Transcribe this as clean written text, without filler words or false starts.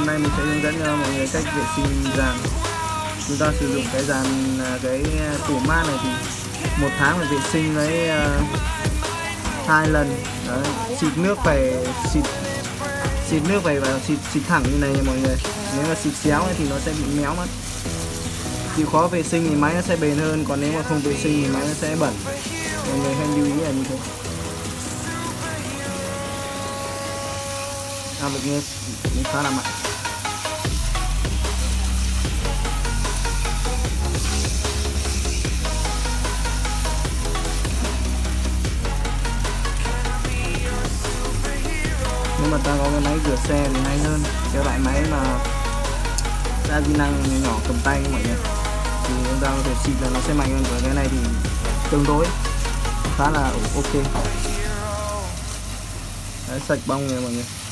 hôm nay mình sẽ hướng dẫn cho mọi người cách vệ sinh dàn. Chúng ta sử dụng cái dàn cái tủ mát này thì một tháng phải vệ sinh lấy 2 lần. Đấy, xịt nước phải vào xịt thẳng như này nha mọi người. Nếu mà xịt xéo thì nó sẽ bị méo mất. Chịu khó vệ sinh thì máy nó sẽ bền hơn, còn nếu mà không vệ sinh thì máy nó sẽ bẩn. Mọi người hãy lưu ý là như thế. Áp lực nghe cũng khá là mạnh. Nếu mà ta có cái máy rửa xe thì hay hơn, cái loại máy mà đa di năng nhỏ cầm tay mọi người, thì chúng ta có thể xịt là nó sẽ mạnh hơn, và cái này thì tương đối khá là ok. Đấy, sạch bong rồi mọi người.